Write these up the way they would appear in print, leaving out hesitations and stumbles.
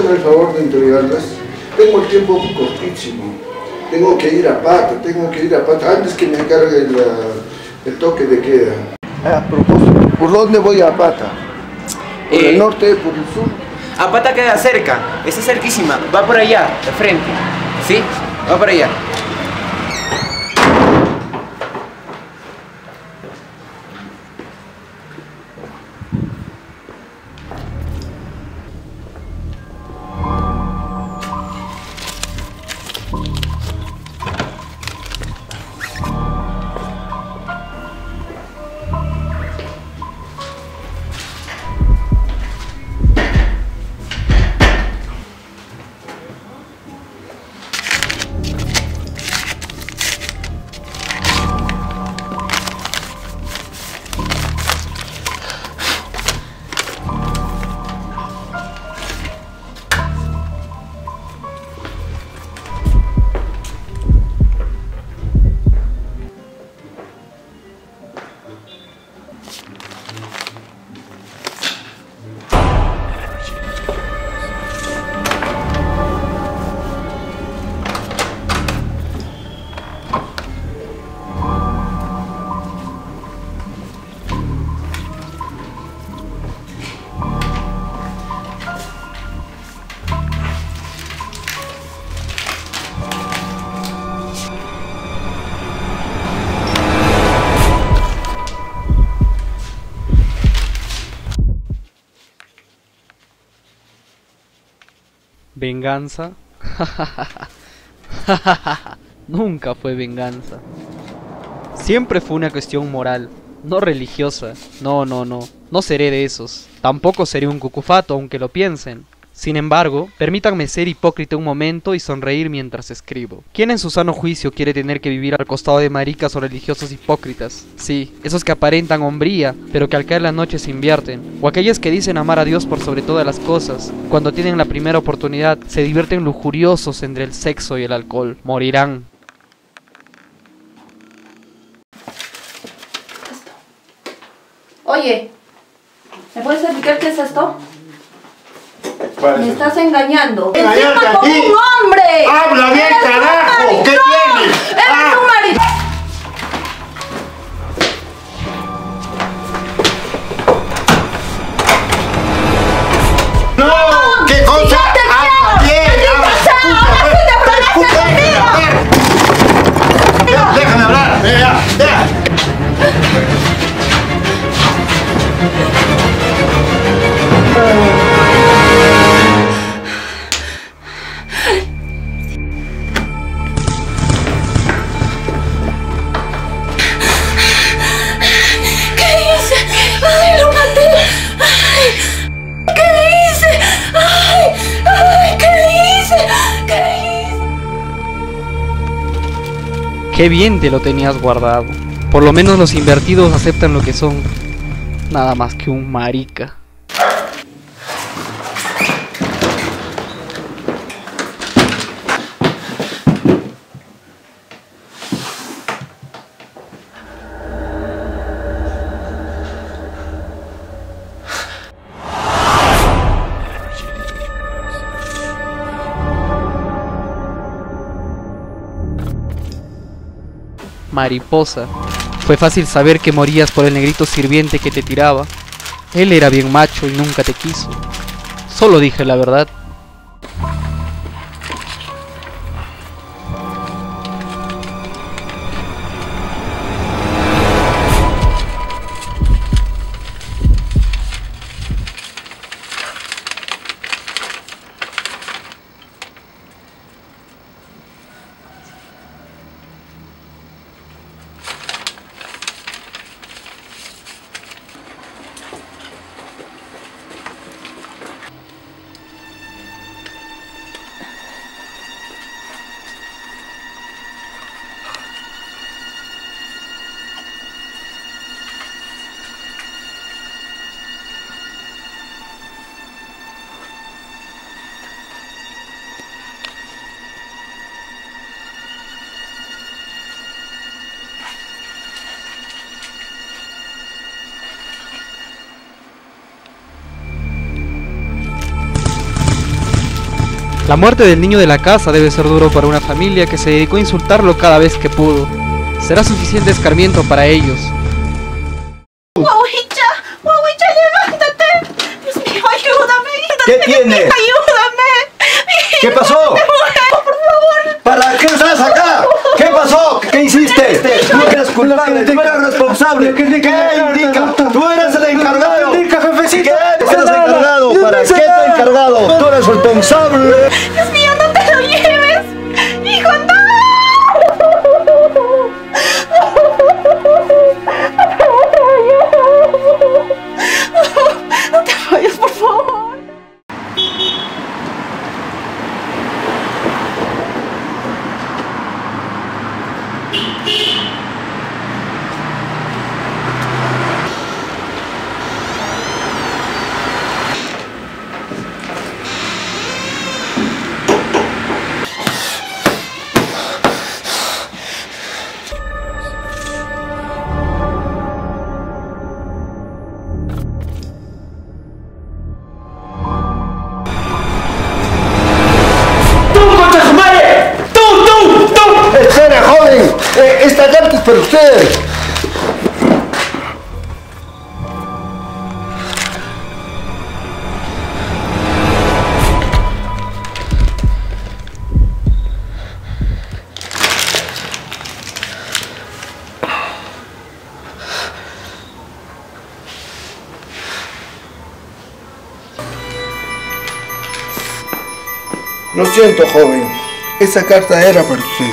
hacer el favor de entregarlas? Tengo el tiempo cortísimo. Tengo que ir a pata, antes que me cargue el toque de queda. A propósito, ¿por dónde voy a pata? ¿Por el norte, por el sur? A pata queda cerca, está cerquísima, va por allá, de frente. ¿Sí? Va por allá. ¿Venganza? Nunca fue venganza. Siempre fue una cuestión moral, no religiosa. No, no, no. No seré de esos. Tampoco seré un cucufato, aunque lo piensen. Sin embargo, permítanme ser hipócrita un momento y sonreír mientras escribo. ¿Quién en su sano juicio quiere tener que vivir al costado de maricas o religiosos hipócritas? Sí, esos que aparentan hombría, pero que al caer la noche se invierten. O aquellos que dicen amar a Dios por sobre todas las cosas. Cuando tienen la primera oportunidad, se divierten lujuriosos entre el sexo y el alcohol. Morirán. Oye, ¿me puedes explicar qué es esto? Vale. Me estás engañando. ¡Engañarte ¡Encima a como ti! un hombre! ¡Habla bien, ¡Eres un carajo! maricón! ¿Qué tienes? ¡Eres un maricón! ¡No! ¿Qué cosa? ¡Yo te ¡Habla quiero! bien! ¡Maldita sea! ¡Ahora sí te probaste conmigo! ¡Déjame hablar! ¡Ya! Qué bien te lo tenías guardado. Por lo menos los invertidos aceptan lo que son. Nada más que un marica. Mariposa. Fue fácil saber que morías por el negrito sirviente que te tiraba. Él era bien macho y nunca te quiso. Solo dije la verdad. La muerte del niño de la casa debe ser duro para una familia que se dedicó a insultarlo cada vez que pudo. Será suficiente escarmiento para ellos. Guauicha, Guauicha, levántate. Dios mío, ayúdame. ¿Qué tiene? Ayúdame. ¿Qué pasó? Por favor. ¿Para qué estás acá? ¿Qué pasó? ¿Qué hiciste? Tú eres culpable, tú eres responsable. ¿Qué indica? Tú eres el encargado. ¿Qué eres el encargado? ¿Para qué te he encargado? Tú eres responsable. Dios mío, no te lo lleves. Hijo, no. No te vayas, por favor. Espera, joven, esta carta es para usted. Lo siento, joven, esa carta era para usted.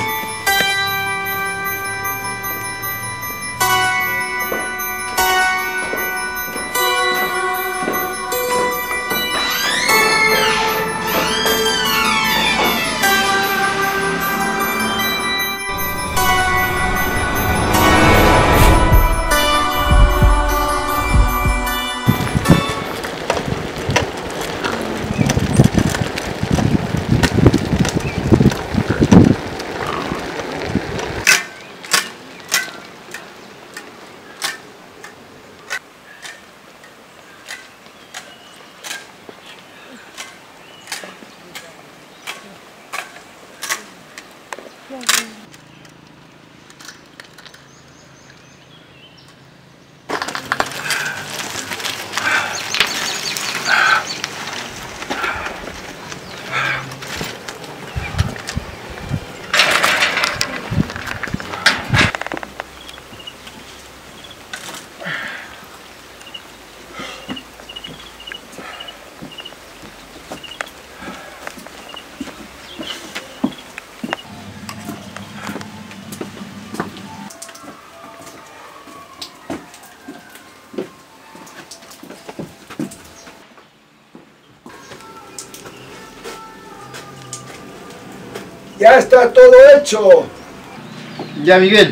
Ya está todo hecho. Ya, Miguel.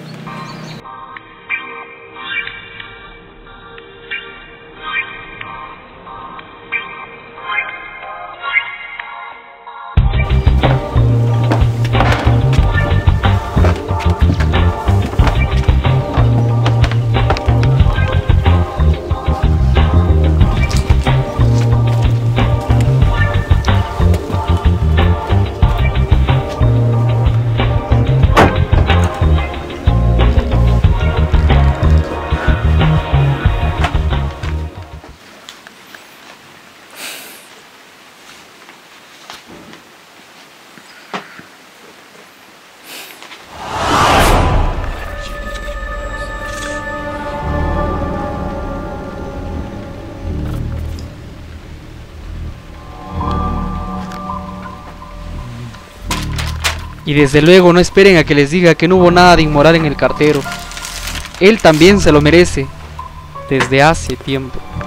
Y desde luego no esperen a que les diga que no hubo nada de inmoral en el cartero. Él también se lo merece, desde hace tiempo.